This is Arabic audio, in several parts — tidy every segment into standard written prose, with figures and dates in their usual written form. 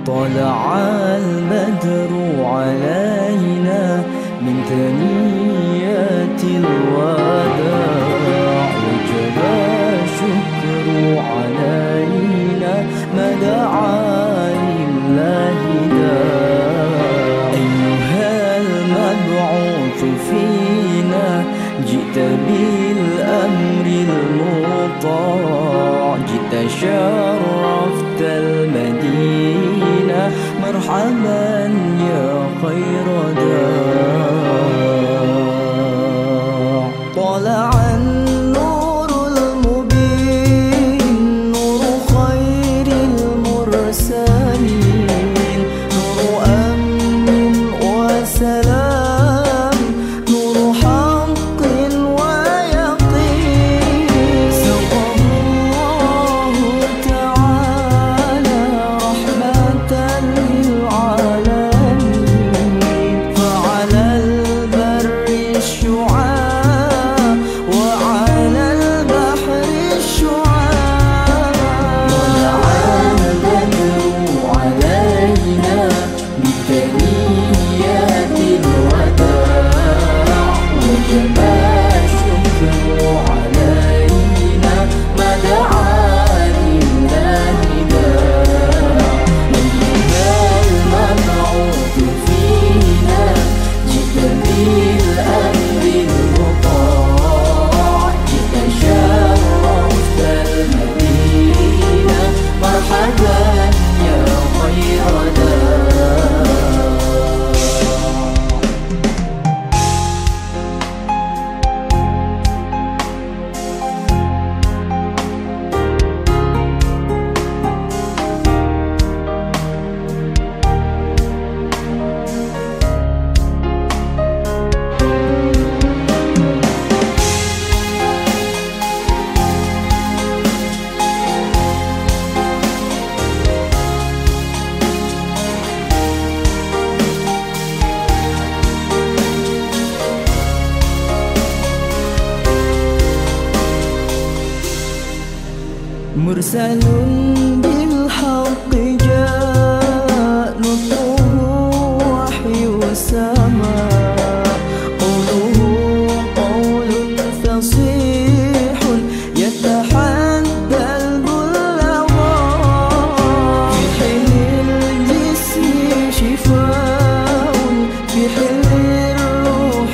طلع البدر علينا من ثنيات الوداع وجب الشكر علينا ما دعا لله داع. أيها المبعوث فينا جئت بالأمر المطاع، جئت شرفت المدينة مرحبا يا خير داع. طلع النور المبين نور خير المرسلين، نور أمن وسلام، نور حق ويقين. سقى الله تعالى رحمة للعالمين، فعلى البر الشعاع وعلى البحر الشعاع. طلع البدر علينا بثنيات الوداع وجب الشكر علينا ما دعا لله داع. أيها المبعوث فينا جئت بالأمر المطاع، جئت شرفت المدينة مرحبا يا خير داع. مرسل بالحق جاء نطقه وحي السماء، قوله قول فصيح يتحدى البلغاء. في حل الجسم شفاء، في حل الروح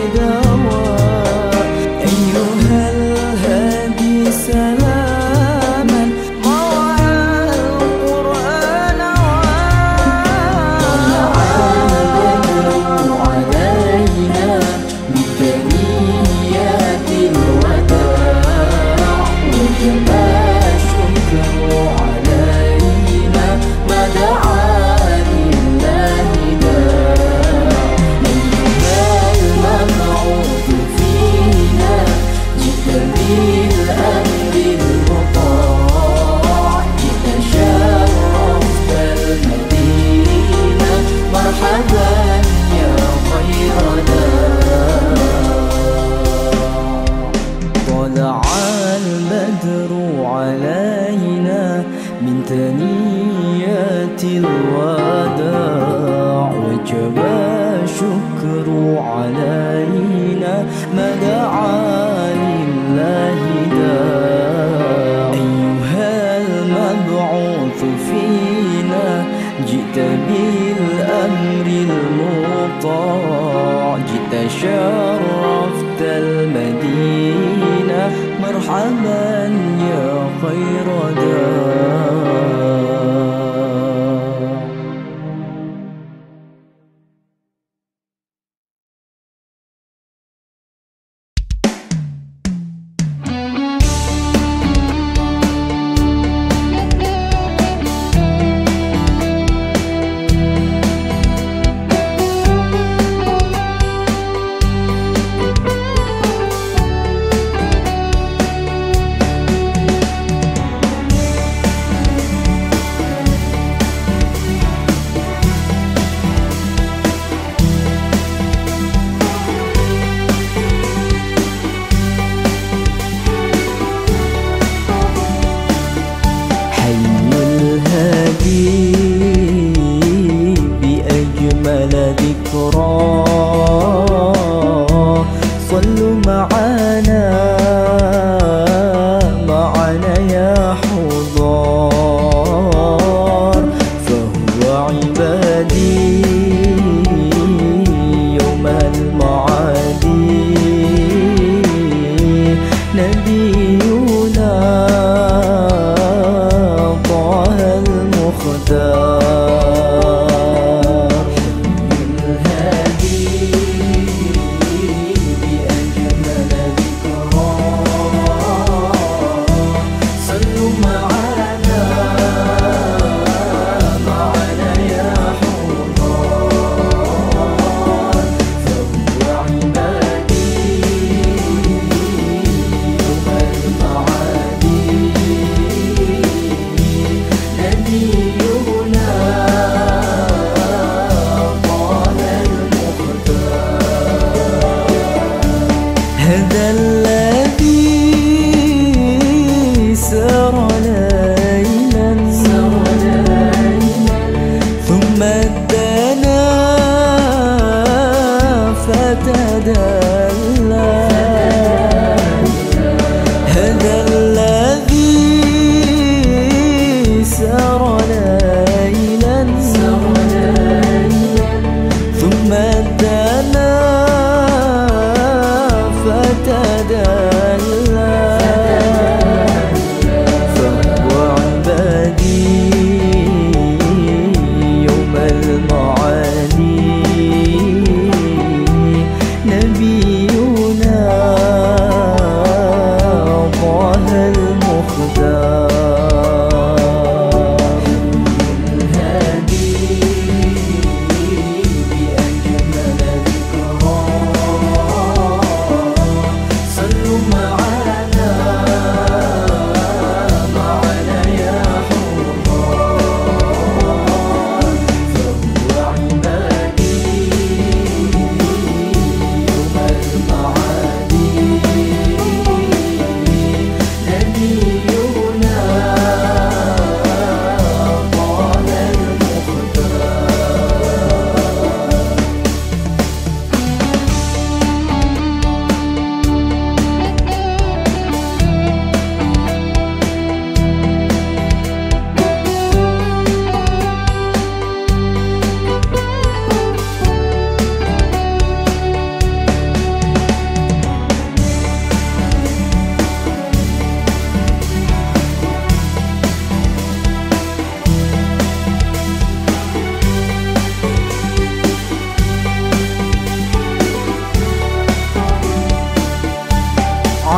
دواء. أيها الهادي سلام البدر علينا من ثنيات الوداع وجب الشكر علينا ما دعا لله داع. أيها المبعوث فينا جئت بالأمر المطاع، جئت شرفت المدينة مرحبا يا خير داع.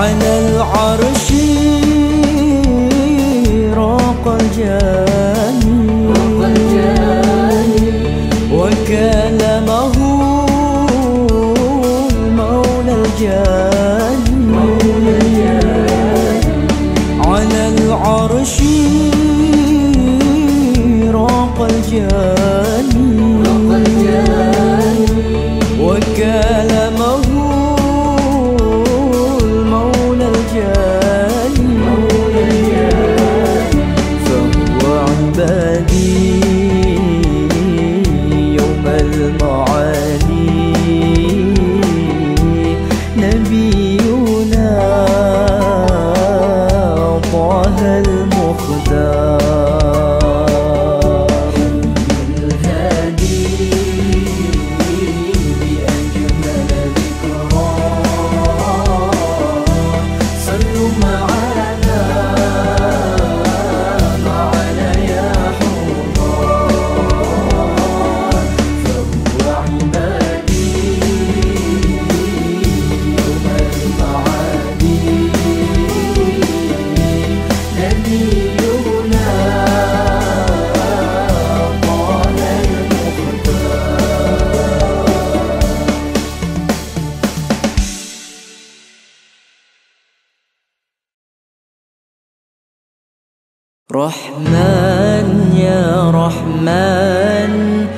على العرش راق الجاني وكلمه المولى الجاني على العرش راق الجاني وكلمه المولى الجاني فهو عبادي يوم المعالي نبينا طه المختار الهادي بأجمل ذكرى صلوا معنا يا حضار فهو عبادي يوم المعادي نبينا طه المختار رحمن يا رحمن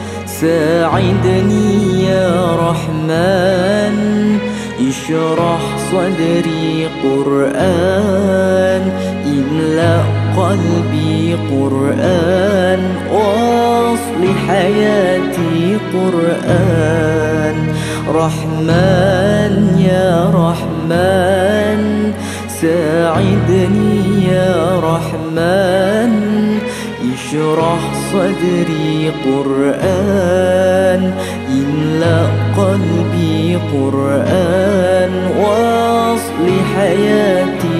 ساعدني يا رحمن اشرح صدري قرآن املأ قلبي قرآن واصل حياتي قرآن رحمن يا رحمن ساعدني يا رحمن اشرح صدري قرآن املأ قلبي قرآن واصل حياتي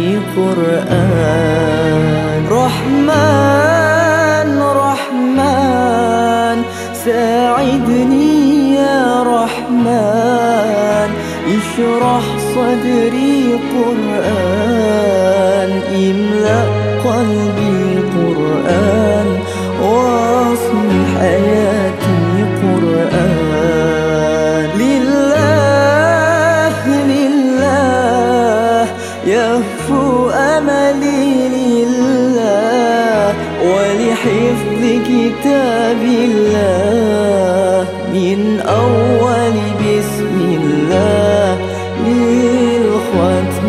قرآن رحمن رحمن ساعدني يا رحمن اشرح صدري قرآن املأ قلبي قرآن واصل حياتي قرآن لله لله يهفو أملي لله ولحفظ كتاب الله من أول بسم الله للختم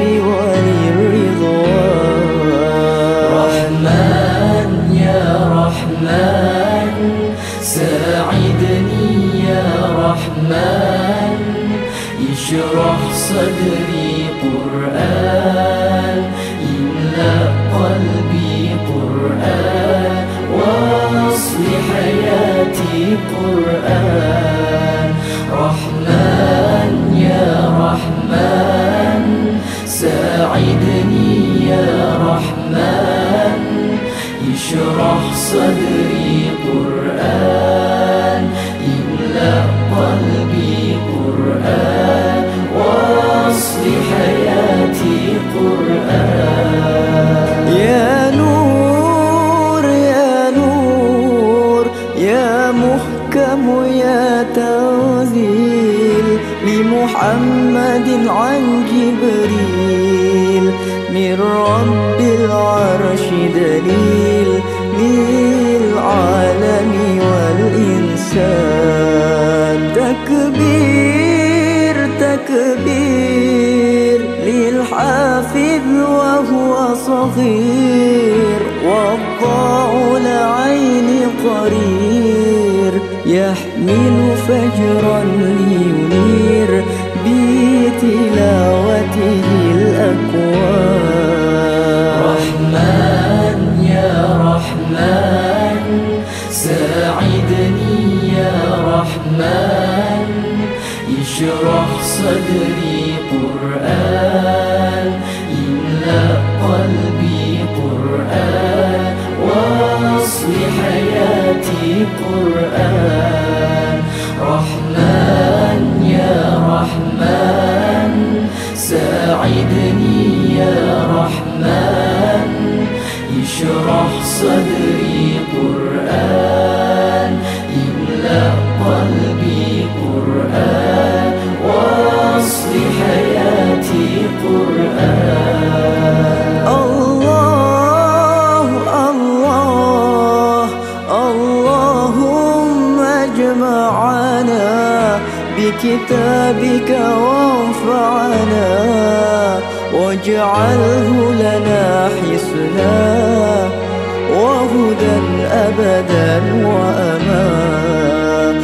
وللرضوان رحمن يا رحمن ساعدني يا رحمن اشرح صدري قرآن املأ قلبي قرآن واصل حياتي قرآن رحمن يا رحمن ساعدني يا رحمن اشرح صدري قرآن املأ قلبي قرآن واصل حياتي قرآن يا نور يا نور يا محكم يا تنزيل لمحمد عن جبريل من رب العرش دليل للعالم والإنسان تكبير تكبير للحافظ وهو صغير والضاء العين قرير يحمل فجرا لينير بتلاوته الأكوان رحمن يا رحمن ساعدني يا رحمن اشرح صدري قرآن املأ قلبي قرآن واصل حياتي قرآن رحمن يا رحمن ساعدني صدري قرآن املأ قلبي قرآن واصل حياتي قرآن الله الله اللهم اجمعنا بكتابك وانفعنا واجعله لنا حسنا وهدى أبدا وأمان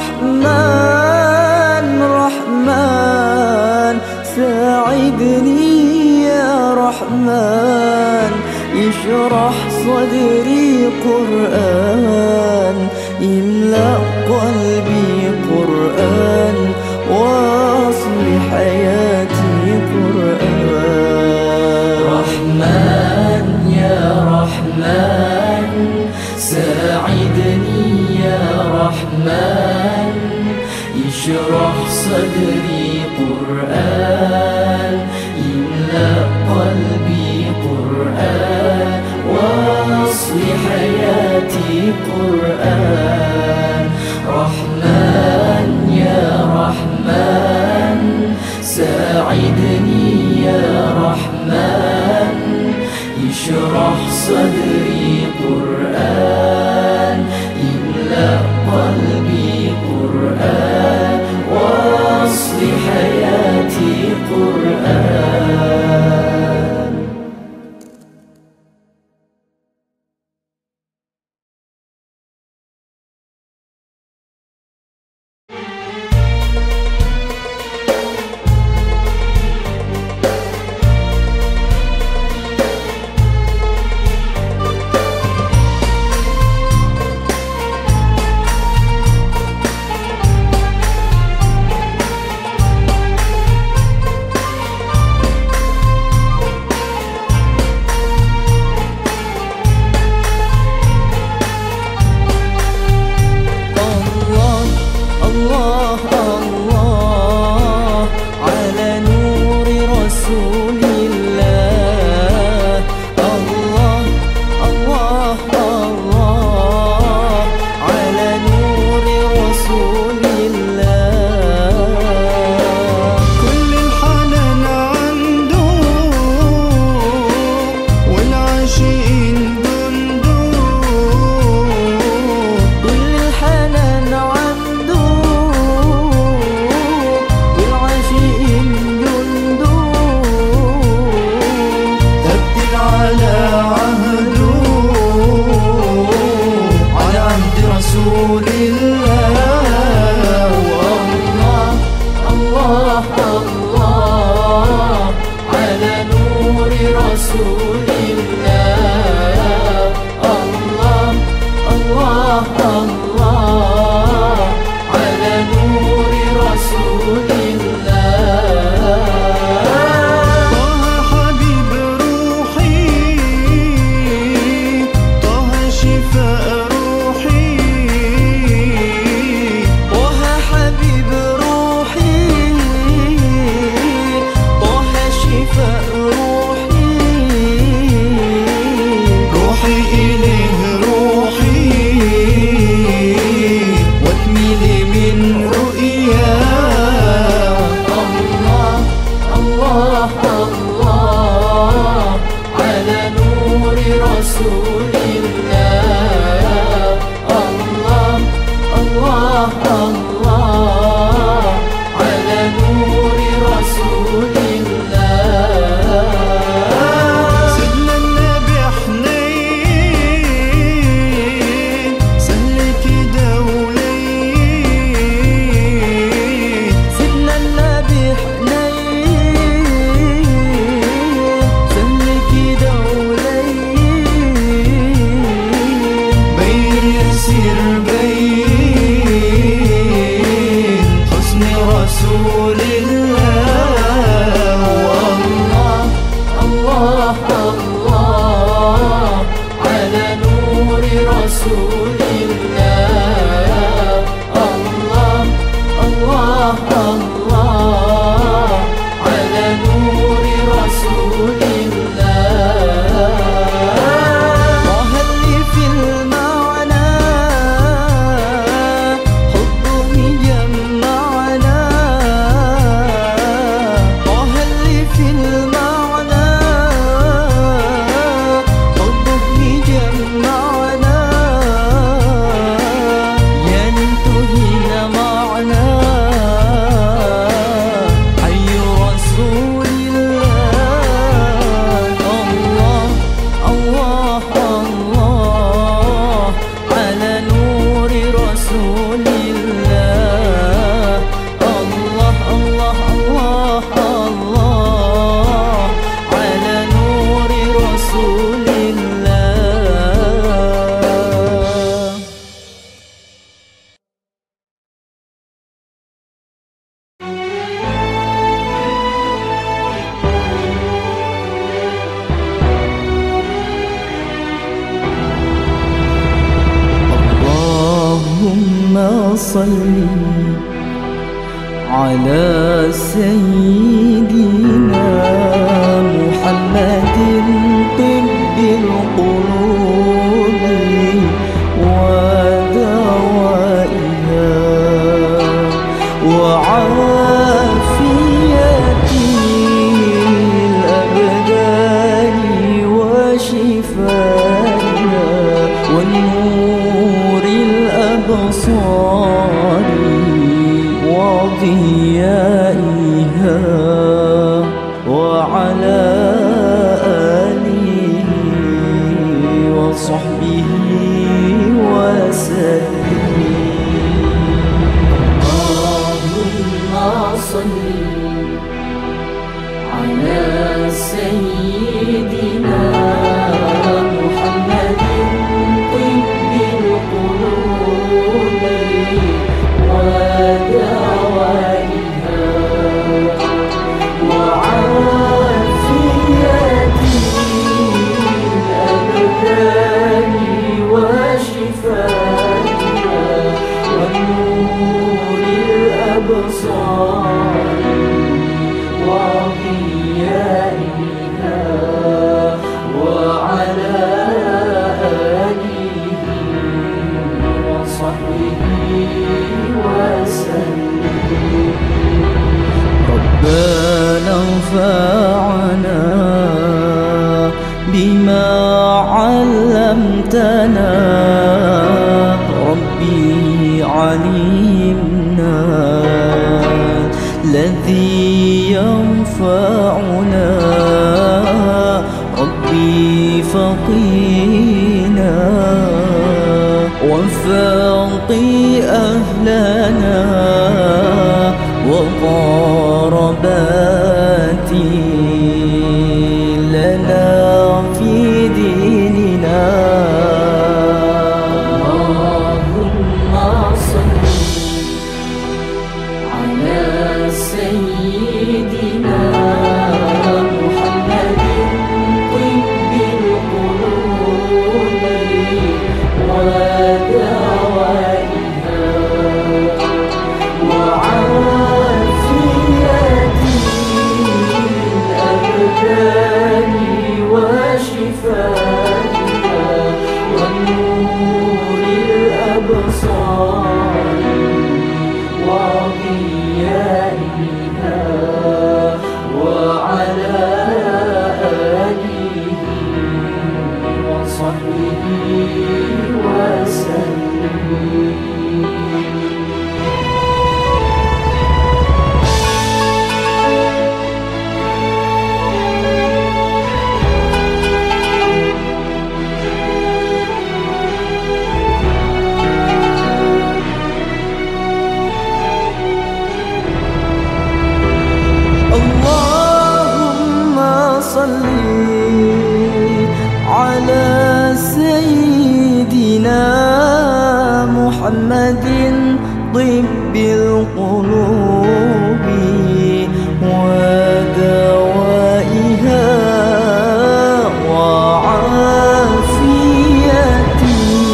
رحمن رحمن ساعدني يا رحمن اشرح صدري قرآن املأ قلبي قرآن واصل حياتي قرآن رحمن يا رحمن ساعدني يا رحمن اشرح صدري قرآن املأ قلبي قرآن واصل حياتي قرآن رحمن يا رحمن ساعدني يا رحمن اشرح صدري قرآن املأ قلبي قرآن واصل حياتي قرآن صل على سيدنا محمد طب القلوب ودوائها وعافية الأبدان وشفائها ونور الأبصار وضيائها وعلى آله وصحبه وسلم. اللهم صل على سيدنا محمد طب القلوب ودوائها وعافية الأبدان وشفائها ونور الأبصار وضيائها وعلى آله وصحبه وسلم. ربنا انفعنا بما علمتنا ربي علمنا الذي ينفعنا ربي فقينا وفقي أهلنا وقرباتي لنا في ديننا. اللهم صل على سيدنا محمد طب القلوب ودوائها وعافية الأبدان وشفائها ونور الأبصار وضيائها وعلى آله وصحبه وسلم. اللهم صل على سيدنا محمد طب القلوب ودوائها وعافية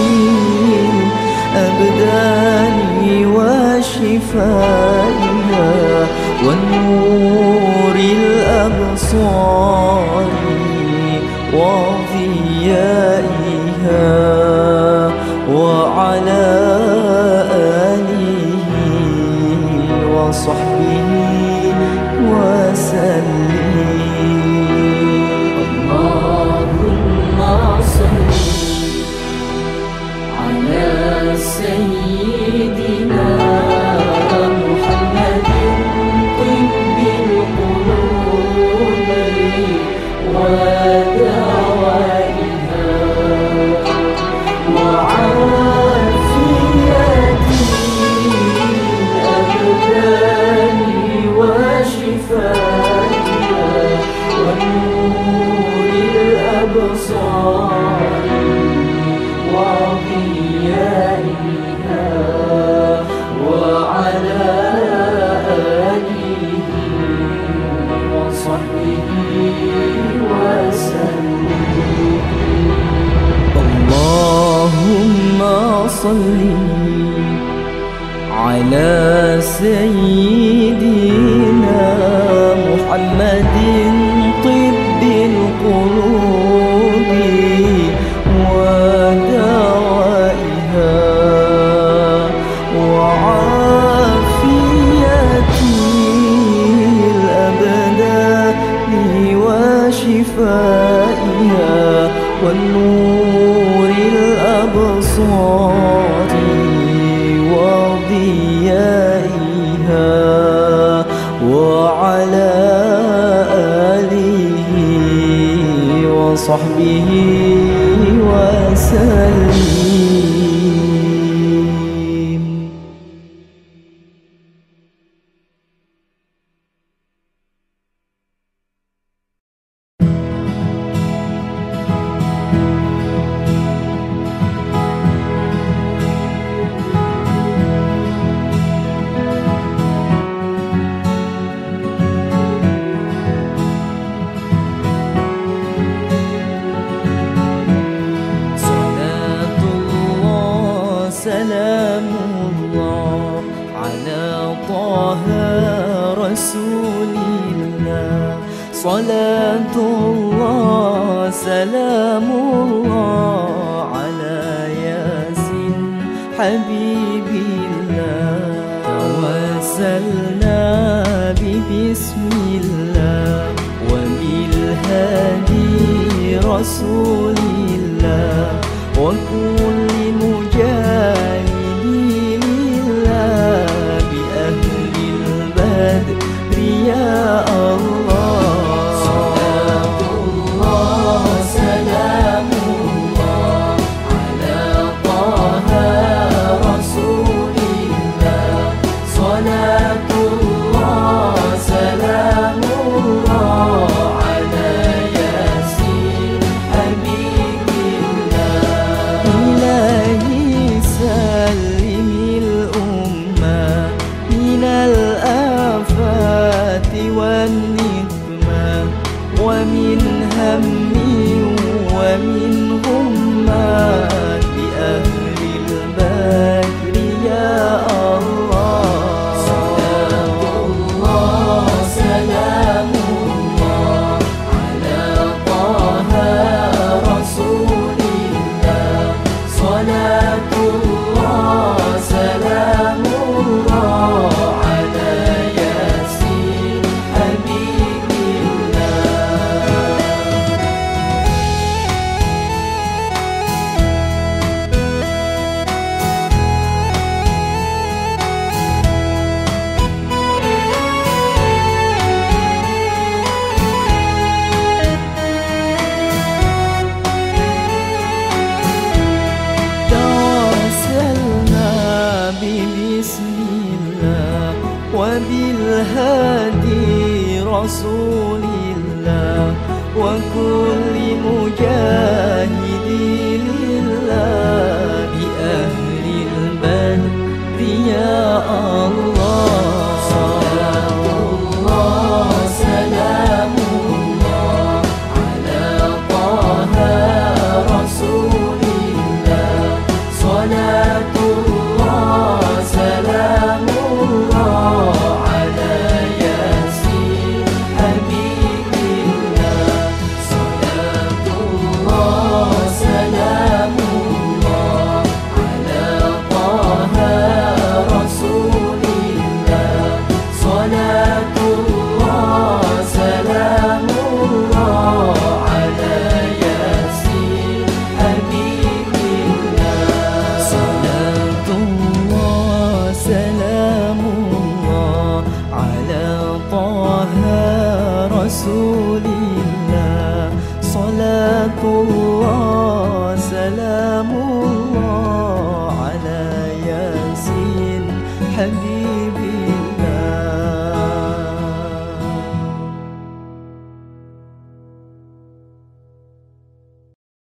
الأبدان وشفائها ونور الأبصار وضيائها وعلى آله وصحبه وسلم. اللهم صل على سيدنا محمد طب القلوب ودوائها وعافية الأبدان وشفائها ونور الأبصار وضيائها وعلى آله وصحبه وسلم. اللهم صل على سيدنا محمد طب القلوب ودوائها وعافية الأبدان وشفائها والنور الأبصار وضيائها وعلى آله وصحبه وسلم. سلام الله على طه رسول الله. صلاة الله سلام الله على ياسين حبيب الله. توسلنا ببسم الله وبالهادي رسول الله وكل مجاهد لله بأهل البدر يا الله. صلاة الله سلام الله على طه رسول الله. صلاة الله سلام الله على ياسين حبيب الله. إلهي سلم الأمة من الآفات والنقمة ومن هم ومن غمات بأهل البدر يا الله. صلاة الله سلام الله على طه رسول الله. صلاة الله سلام الله على ياسين حبيب الله. توسلنا ببسم الله وبالهادي رسول الله وكل مجاهد لله بأهل البدر يا الله. صلاة الله سلام الله على طه رسول الله. صلاة الله سلام الله على ياسين حبيب الله. صلاة الله سلام الله على طه رسول الله. صلاة الله سلام الله على ياسين حبيب الله. صلاة الله سلام الله على طه رسول الله. صلاة الله سلام الله على ياسين حبيب